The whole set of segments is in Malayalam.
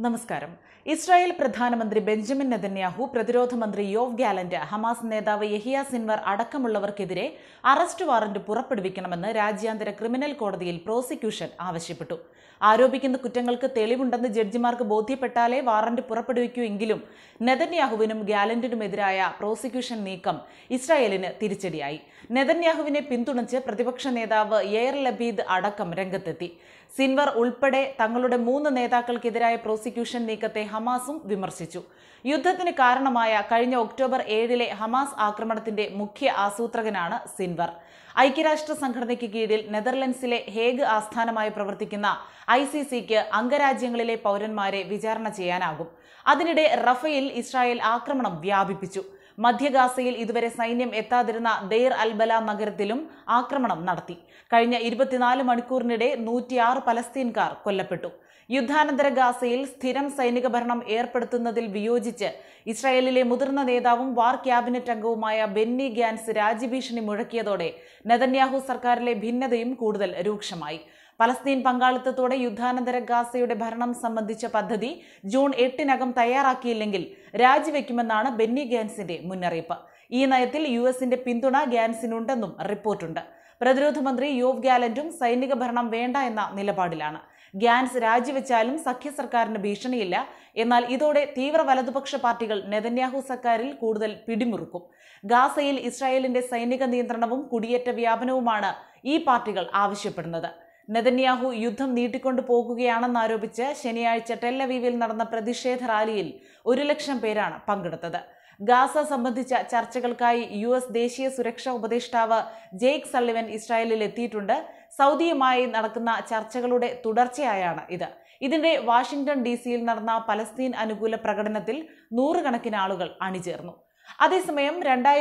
നമസ്കാരം. ഇസ്രായേൽ പ്രധാനമന്ത്രി ബെഞ്ചമിൻ നെതന്യാഹു, പ്രതിരോധ മന്ത്രി യോവ് ഗാലന്റ്, ഹമാസ് നേതാവ് യഹിയ സിൻവർ അടക്കമുള്ളവർക്കെതിരെ അറസ്റ്റ് വാറന്റ് പുറപ്പെടുവിക്കണമെന്ന് രാജ്യാന്തര ക്രിമിനൽ കോടതിയിൽ പ്രോസിക്യൂഷൻ ആവശ്യപ്പെട്ടു. ആരോപിക്കുന്ന കുറ്റങ്ങൾക്ക് തെളിവുണ്ടെന്ന് ജഡ്ജിമാർക്ക് ബോധ്യപ്പെട്ടാലേ വാറന്റ് പുറപ്പെടുവിക്കൂ എങ്കിലും നെതന്യാഹുവിനും ഗാലന്റിനുമെതിരായ പ്രോസിക്യൂഷൻ നീക്കം ഇസ്രായേലിന് തിരിച്ചടിയായി. നെതന്യാഹുവിനെ പിന്തുണച്ച് പ്രതിപക്ഷ നേതാവ് യെയർ ലബീദ് അടക്കം രംഗത്തെത്തി. സിൻവർ ഉൾപ്പെടെ തങ്ങളുടെ 3 നേതാക്കൾക്കെതിരായ പ്രോസിക്യൂഷൻ നീക്കത്തെ ഹമാസും വിമർശിച്ചു. യുദ്ധത്തിന് കാരണമായ കഴിഞ്ഞ ഒക്ടോബർ 7 ഹമാസ് ആക്രമണത്തിന്റെ മുഖ്യ ആസൂത്രകനാണ് സിൻവർ. ഐക്യരാഷ്ട്ര സംഘടനയ്ക്ക് കീഴിൽ നെതർലൻഡ്സിലെ ഹേഗ് ആസ്ഥാനമായി പ്രവർത്തിക്കുന്ന ICCക്ക് അംഗരാജ്യങ്ങളിലെ പൗരന്മാരെ വിചാരണ ചെയ്യാനാകും. അതിനിടെ റഫയിൽ ഇസ്രായേൽ ആക്രമണം വ്യാപിപ്പിച്ചു. മധ്യ ഗാസയിൽ ഇതുവരെ സൈന്യം എത്താതിരുന്ന ദെയർ അൽബല നഗരത്തിലും ആക്രമണം നടത്തി. കഴിഞ്ഞ 24 മണിക്കൂറിനിടെ 106 പലസ്തീൻകാർ കൊല്ലപ്പെട്ടു. യുദ്ധാനന്തര ഗാസയിൽ സ്ഥിരം സൈനിക ഭരണം ഏർപ്പെടുത്തുന്നതിൽ വിയോജിച്ച് ഇസ്രായേലിലെ മുതിർന്ന നേതാവും വാർ ക്യാബിനറ്റ് അംഗവുമായ ബെന്നി ഗാൻസ് രാജ്യഭീഷണി മുഴക്കിയതോടെ നെതന്യാഹു സർക്കാരിലെ ഭിന്നതയും കൂടുതൽ രൂക്ഷമായി. പലസ്തീൻ പങ്കാളിത്തത്തോടെ യുദ്ധാനന്തര ഗാസയുടെ ഭരണം സംബന്ധിച്ച പദ്ധതി ജൂൺ 8 തയ്യാറാക്കിയില്ലെങ്കിൽ രാജിവെക്കുമെന്നാണ് ബെന്നി ഗാൻസിന്റെ മുന്നറിയിപ്പ്. ഈ നയത്തിൽ US-ന്റെ പിന്തുണ ഗാൻസിനുണ്ടെന്നും റിപ്പോർട്ടുണ്ട്. പ്രതിരോധ മന്ത്രി യോവ് ഗാലന്റും സൈനിക ഭരണം വേണ്ട എന്ന നിലപാടിലാണ്. ഗാൻസ് രാജിവെച്ചാലും സഖ്യ സർക്കാരിന് ഭീഷണിയില്ല. എന്നാൽ ഇതോടെ തീവ്ര വലതുപക്ഷ പാർട്ടികൾ നെതന്യാഹു സർക്കാരിൽ കൂടുതൽ പിടിമുറുക്കും. ഗാസയിൽ ഇസ്രായേലിന്റെ സൈനിക നിയന്ത്രണവും കുടിയേറ്റ വ്യാപനവുമാണ് ഈ പാർട്ടികൾ ആവശ്യപ്പെടുന്നത്. നെതന്യാഹു യുദ്ധം നീട്ടിക്കൊണ്ടു പോകുകയാണെന്നാരോപിച്ച് ശനിയാഴ്ച ടെൽ-അവീവിൽ നടന്ന പ്രതിഷേധ റാലിയിൽ 1 ലക്ഷം പേരാണ് പങ്കെടുത്തത്. ഗാസ സംബന്ധിച്ച ചർച്ചകൾക്കായി US ദേശീയ സുരക്ഷാ ഉപദേഷ്ടാവ് ജേക്ക് സള്ളിവൻ ഇസ്രായേലിൽ എത്തിയിട്ടുണ്ട്. സൗദിയുമായി നടക്കുന്ന ചർച്ചകളുടെ തുടർച്ചയായാണ് ഇത്. ഇതിന്റെ വാഷിംഗ്ടൺ DC-യിൽ നടന്ന പലസ്തീൻ അനുകൂല പ്രകടനത്തിൽ 100 കണക്കിന് ആളുകൾ അണിചേർന്നു. അതേസമയം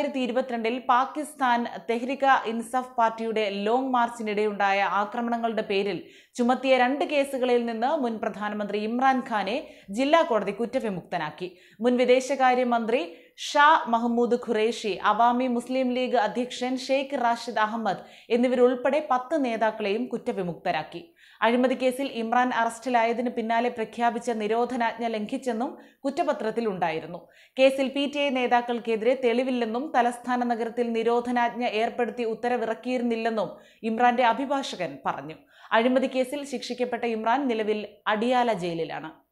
2022 പാകിസ്ഥാൻ തെഹ്രിക ഇൻസാഫ് പാർട്ടിയുടെ ലോങ് മാർച്ചിനിടെയുണ്ടായ ആക്രമണങ്ങളുടെ പേരിൽ ചുമത്തിയ 2 കേസുകളിൽ നിന്ന് മുൻ പ്രധാനമന്ത്രി ഇമ്രാൻഖാനെ ജില്ലാ കോടതി കുറ്റവിമുക്തനാക്കി. മുൻ വിദേശകാര്യമന്ത്രി ഷാ മഹ്മൂദ് ഖുറേഷി, അവാമി മുസ്ലിം ലീഗ് അധ്യക്ഷൻ ഷെയ്ഖ് റാഷിദ് അഹമ്മദ് എന്നിവരുൾപ്പെടെ 10 നേതാക്കളെയും കുറ്റവിമുക്തരാക്കി. അഴിമതി കേസിൽ ഇമ്രാൻ അറസ്റ്റിലായതിന് പിന്നാലെ പ്രഖ്യാപിച്ച നിരോധനാജ്ഞ ലംഘിച്ചെന്നും കുറ്റപത്രത്തിൽ ഉണ്ടായിരുന്നു. കേസിൽ PTI നേതാക്കൾക്കെതിരെ തെളിവില്ലെന്നും തലസ്ഥാന നഗരത്തിൽ നിരോധനാജ്ഞ ഏർപ്പെടുത്തി ഉത്തരവിറക്കിയിരുന്നില്ലെന്നും ഇമ്രാന്റെ അഭിഭാഷകൻ പറഞ്ഞു. അഴിമതി കേസിൽ ശിക്ഷിക്കപ്പെട്ട ഇമ്രാൻ നിലവിൽ അഡിയാല ജയിലിലാണ്.